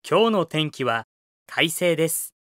今日の天気は快晴です。